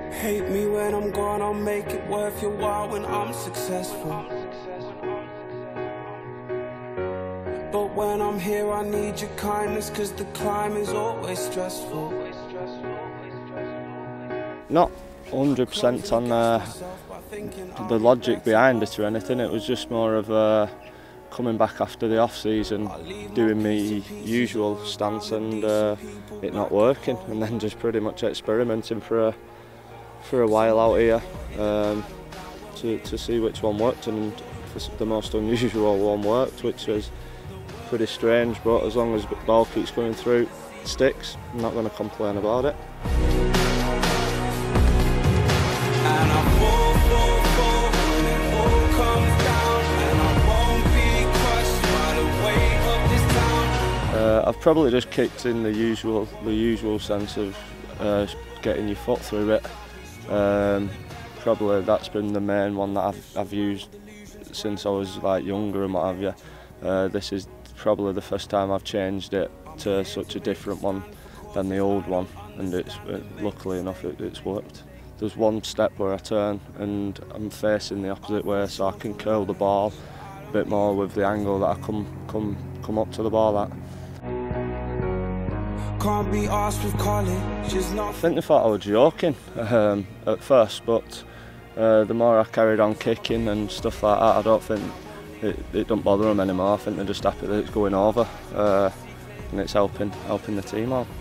Hate me when I'm gone, I'll make it worth your while when I'm successful. But when I'm here I need your kindness, cause the climb is always stressful. Not 100% on the logic behind it or anything, it was just more of coming back after the off-season, doing my usual stance and it not working, and then just pretty much experimenting for a while out here to see which one worked, and the most unusual one worked, which was pretty strange, but as long as the ball keeps going through, it sticks. I'm not going to complain about it. I've probably just kicked in the usual sense of getting your foot through it. Probably that's been the main one that I've used since I was like younger and what have you. This is probably the first time I've changed it to such a different one than the old one, and luckily enough it's worked. There's one step where I turn and I'm facing the opposite way, so I can curl the ball a bit more with the angle that I come up to the ball at. Can't be asked with college. I think they thought I was joking at first, but the more I carried on kicking and stuff like that, I don't think it don't bother them anymore. I think they're just happy that it's going over and it's helping the team out.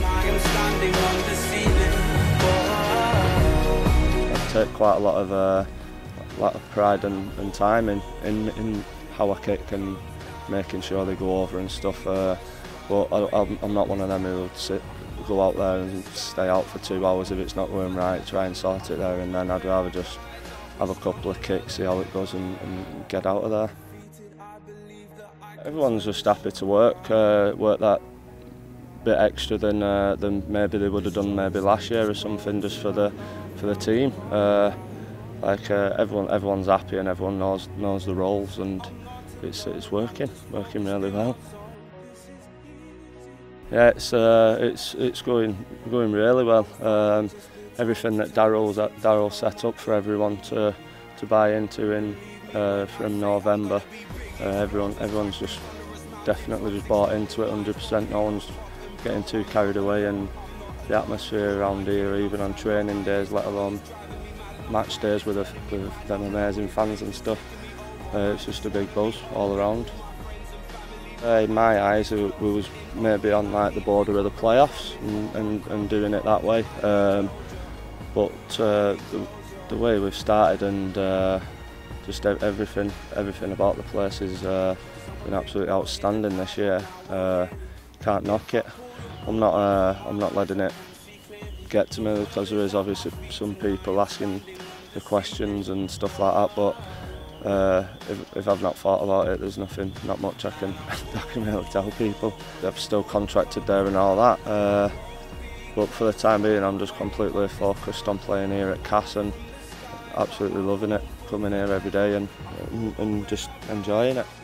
I take quite a lot of pride and time in how I kick and making sure they go over and stuff. But I'm not one of them who would go out there and stay out for 2 hours if it's not going right, try and sort it there and then. I'd rather just have a couple of kicks, see how it goes and get out of there. Everyone's just happy to work that bit extra than maybe they would have done maybe last year or something, just for the team. Everyone's happy and everyone knows the roles, and it's working really well. Yeah, it's going really well. Everything that Darryl set up for everyone to buy into from November, everyone's just definitely just bought into it 100%. No one's getting too carried away, and the atmosphere around here, even on training days, let alone match days with them amazing fans and stuff, it's just a big buzz all around. In my eyes, we was maybe on like the border of the playoffs and doing it that way. But the way we've started and just everything about the place has been absolutely outstanding this year. Can't knock it. I'm not letting it get to me, because there is obviously some people asking the questions and stuff like that. But if I've not thought about it, there's not much I can really tell people. I've still contracted there and all that, but for the time being I'm just completely focused on playing here at Cass, and absolutely loving it, coming here every day and just enjoying it.